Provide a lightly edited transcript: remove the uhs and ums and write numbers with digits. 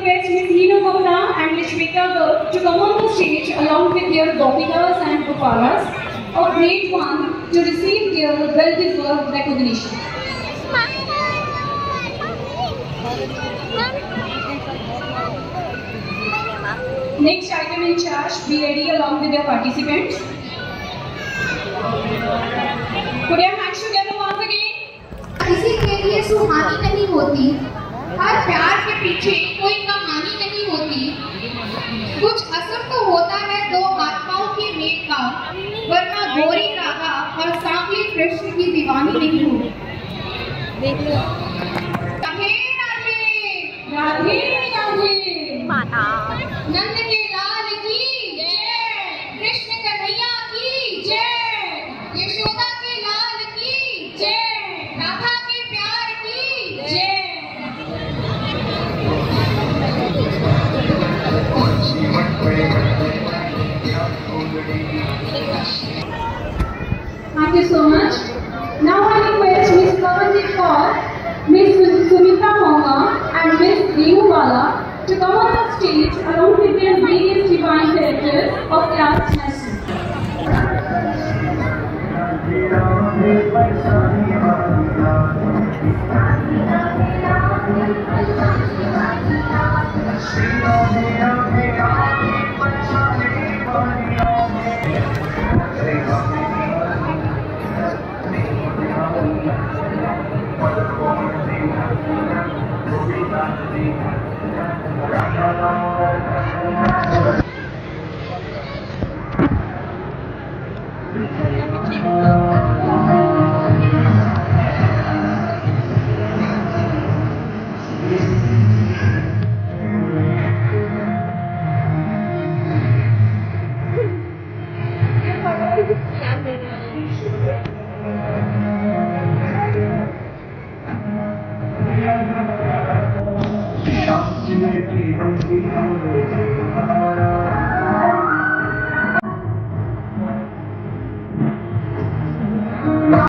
request Ms. Hino Gupta and Ms. Shweta Garg to come on the stage along with their Gopikas and Gopalas of grade 1 to receive their well-deserved recognition. Next item in charge, be ready along with their participants. Put your hands together once again. किसी के लिए सुहानी नहीं होती, हर प्यार के पीछे कोई कहानी नहीं होती। कुछ असर तो होता है दो आत्माओं के मेल का, वरना गोरी राधा और सांवली कृष्ण की दीवानी नहीं होती। राधे राधे राधे राधे माता नंद के लाल की जय, कृष्ण कन्हैया की जय, यशोदा के लाल की जय, राधा के प्यार की जय। Thank you so much. Now I request Ms. Kavanjit Kaur, Ms. Sumita Monga and Ms. Renuwala to come on the stage along with their various divine characters of class nursery. Thank you.